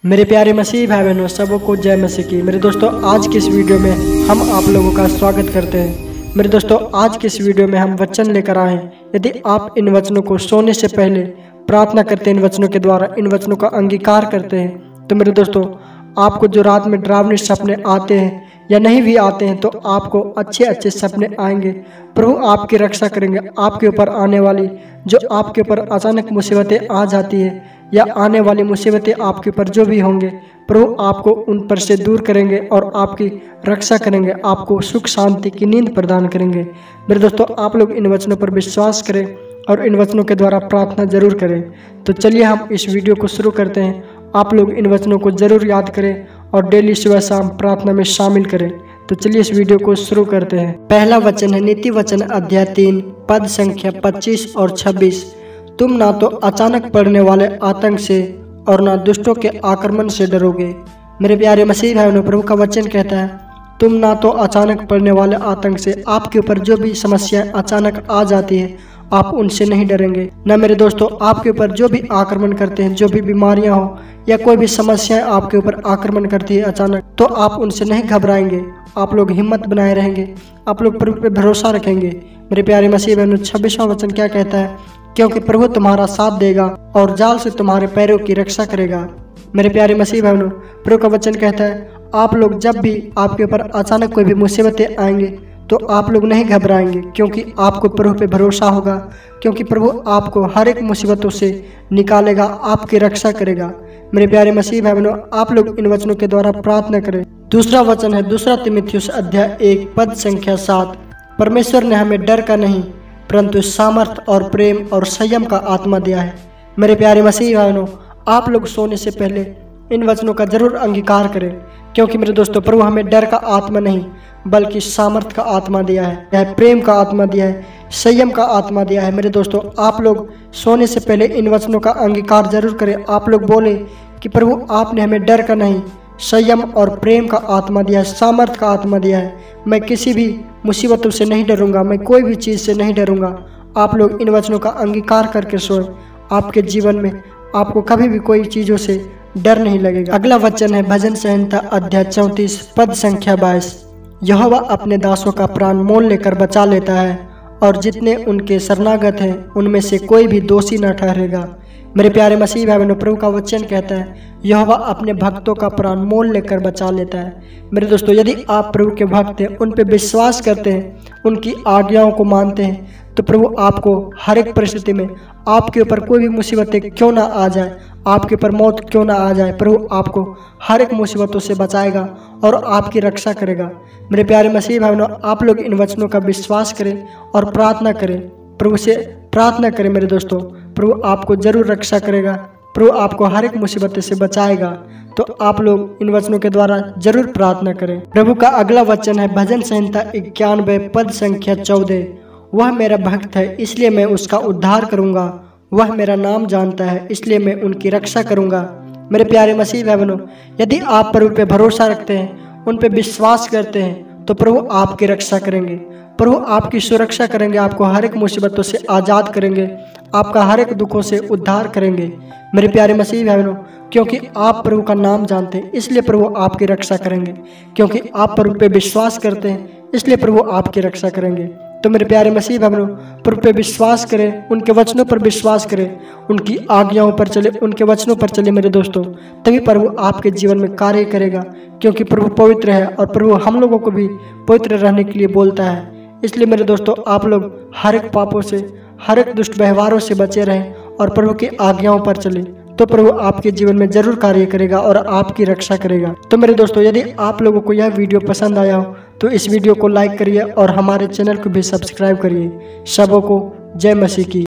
मेरे प्यारे मसीह भाई बहनों, सबको जय मसीह की। मेरे दोस्तों, आज की इस वीडियो में हम आप लोगों का स्वागत करते हैं। मेरे दोस्तों, आज की इस वीडियो में हम वचन लेकर आए हैं। यदि आप इन वचनों को सोने से पहले प्रार्थना करते हैं, इन वचनों के द्वारा इन वचनों का अंगीकार करते हैं, तो मेरे दोस्तों आपको जो रात में डरावने सपने आते हैं या नहीं भी आते हैं, तो आपको अच्छे अच्छे सपने आएंगे। प्रभु आपकी रक्षा करेंगे। आपके ऊपर आने वाली जो आपके ऊपर अचानक मुसीबतें आ जाती है या आने वाली मुसीबतें आपके ऊपर जो भी होंगे, प्रभु आपको उन पर से दूर करेंगे और आपकी रक्षा करेंगे, आपको सुख शांति की नींद प्रदान करेंगे। मेरे दोस्तों, आप लोग इन वचनों पर विश्वास करें और इन वचनों के द्वारा प्रार्थना जरूर करें। तो चलिए हम इस वीडियो को शुरू करते हैं। आप लोग इन वचनों को जरूर याद करें और डेली सुबह शाम प्रार्थना में शामिल करें। तो चलिए इस वीडियो को शुरू करते हैं। पहला वचन है नीति वचन अध्याय 3 पद संख्या 25 और 26। तुम ना तो अचानक पड़ने वाले आतंक से और ना दुष्टों के आक्रमण से डरोगे। मेरे प्यारे मसीह भाई बहनों, प्रभु का वचन कहता है तुम ना तो अचानक पड़ने वाले आतंक से, आपके ऊपर जो भी समस्याएं अचानक आ जाती है आप उनसे नहीं डरेंगे। ना मेरे दोस्तों, आपके ऊपर जो भी आक्रमण करते हैं, जो भी बीमारियां हो या कोई भी समस्याएं आपके ऊपर आक्रमण करती है अचानक, तो आप उनसे नहीं घबराएंगे। आप लोग हिम्मत बनाए रहेंगे, आप लोग प्रभु पे भरोसा रखेंगे। मेरे प्यारे मसीह बहनों, 26वां वचन क्या कहता है? क्योंकि प्रभु तुम्हारा साथ देगा और जाल से तुम्हारे पैरों की रक्षा करेगा। मेरे प्यारे मसीह बहनों, प्रभु का वचन कहता है आप लोग जब भी आपके ऊपर अचानक कोई भी मुसीबतें आएंगे तो आप लोग नहीं घबराएंगे, क्योंकि आपको प्रभु पे भरोसा होगा, क्योंकि प्रभु आपको हर एक मुसीबतों से निकालेगा, आपकी रक्षा करेगा। मेरे प्यारे मसीह भाई बहनों, आप लोग इन वचनों के द्वारा प्रार्थना करें। दूसरा वचन है 2 तीमुथियुस अध्याय 1 पद संख्या 7। परमेश्वर ने हमें डर का नहीं परंतु सामर्थ और प्रेम और संयम का आत्मा दिया है। मेरे प्यारे मसीह भाई बहनों, आप लोग सोने से पहले इन वचनों का जरूर अंगीकार करें, क्योंकि मेरे दोस्तों प्रभु हमें डर का आत्मा नहीं बल्कि सामर्थ का आत्मा दिया है, प्रेम का आत्मा दिया है, संयम का आत्मा दिया है। मेरे दोस्तों, आप लोग सोने से पहले इन वचनों का अंगीकार जरूर करें। आप लोग बोले कि प्रभु आपने हमें डर का नहीं, संयम और प्रेम का आत्मा दिया है, सामर्थ का आत्मा दिया है। मैं किसी भी मुसीबतों से नहीं डरूंगा, मैं कोई भी चीज़ से नहीं डरूंगा। आप लोग इन वचनों का अंगीकार करके सोएं। आपके जीवन में आपको कभी भी कोई चीज़ों से डर नहीं लगेगा। अगला वचन है भजन संहिता अध्याय 34 पद संख्या 22। यहोवा अपने दासों का प्राण मोल लेकर बचा लेता है और जितने उनके शरणागत हैं उनमें से कोई भी दोषी न ठहरेगा। मेरे प्यारे मसीह भाई बहनों, प्रभु का वचन कहता है यहोवा अपने भक्तों का प्राण मोल लेकर बचा लेता है। मेरे दोस्तों, यदि आप प्रभु के भक्त हैं, उन पे विश्वास करते हैं, उनकी आज्ञाओं को मानते हैं, तो प्रभु आपको हर एक परिस्थिति में, आपके ऊपर कोई भी मुसीबतें क्यों ना आ जाए, आपके ऊपर मौत क्यों ना आ जाए, प्रभु आपको हर एक मुसीबतों से बचाएगा और आपकी रक्षा करेगा। मेरे प्यारे मसीह भाई बहनों, आप लोग इन वचनों का विश्वास करें और प्रार्थना करें, प्रभु से प्रार्थना करें। मेरे दोस्तों, प्रभु आपको जरूर रक्षा करेगा, प्रभु आपको हर एक मुसीबत से बचाएगा। तो आप लोग इन वचनों के द्वारा जरूर प्रार्थना करें। प्रभु का अगला वचन है भजन संहिता 91 पद संख्या 14। वह मेरा भक्त है इसलिए मैं उसका उद्धार करूंगा, वह मेरा नाम जानता है इसलिए मैं उनकी रक्षा करूंगा। मेरे प्यारे मसीह भाई बहनों, यदि आप प्रभु पे भरोसा रखते हैं, उन पे विश्वास करते हैं, तो प्रभु आपकी रक्षा करेंगे, प्रभु आपकी सुरक्षा करेंगे, आपको हर एक मुसीबतों से आज़ाद करेंगे, आपका हर एक दुखों से उद्धार करेंगे। मेरे प्यारे मसीह भाई बहनों, क्योंकि आप प्रभु का नाम जानते हैं इसलिए प्रभु आपकी रक्षा करेंगे, क्योंकि आप प्रभु पे विश्वास करते हैं इसलिए प्रभु आपकी रक्षा करेंगे। तो मेरे प्यारे मसीह भाई बहनों, प्रभु पे विश्वास करें, उनके वचनों पर विश्वास करें, उनकी आज्ञाओं पर चले, उनके वचनों पर चले मेरे दोस्तों, तभी प्रभु आपके जीवन में कार्य करेगा, क्योंकि प्रभु पवित्र है और प्रभु हम लोगों को भी पवित्र रहने के लिए बोलता है। इसलिए मेरे दोस्तों, आप लोग हर एक पापों से, हर एक दुष्ट व्यवहारों से बचे रहें और प्रभु की आज्ञाओं पर चले, तो प्रभु आपके जीवन में जरूर कार्य करेगा और आपकी रक्षा करेगा। तो मेरे दोस्तों, यदि आप लोगों को यह वीडियो पसंद आया हो तो इस वीडियो को लाइक करिए और हमारे चैनल को भी सब्सक्राइब करिए। सबों को जय मसीह की।